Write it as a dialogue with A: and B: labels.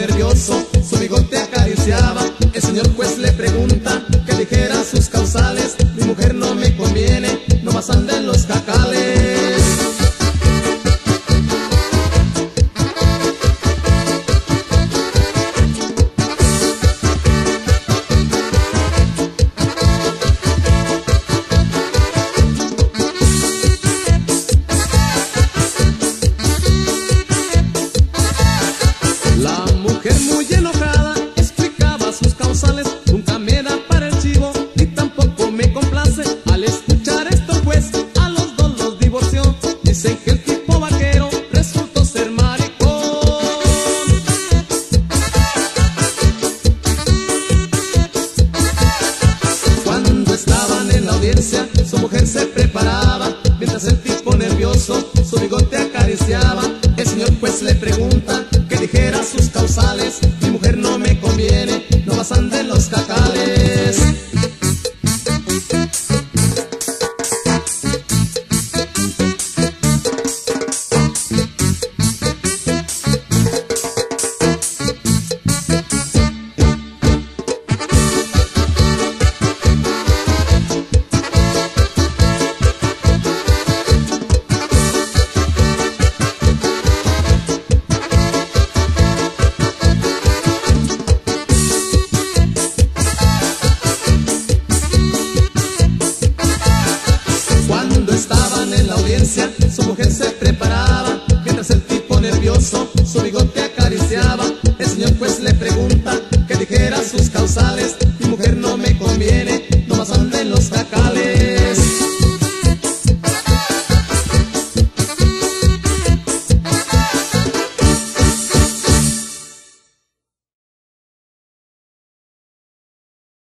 A: nervioso, su bigote acariciaba. El señor juez le pregunta que dijera sus causales. Mi mujer no me conviene, nomás anda en los jacales. La mujer muy enojada explicaba sus causales. Nunca me da para el chivo ni tampoco me complace. Al escuchar esto el juez a los dos los divorció. Dicen que el tipo vaquero resultó ser maricón. Cuando estaban en la audiencia su mujer se preparaba, mientras el tipo nervioso su bigote acariciaba. El señor juez le pregunta que dijera sus causales. Mi mujer no me conviene, nomás anda en los jacales. Estaban en la audiencia, su mujer se preparaba, mientras el tipo nervioso su bigote acariciaba. El señor juez le pregunta que dijera sus causales. Mi mujer no me conviene, nomás anda en los jacales.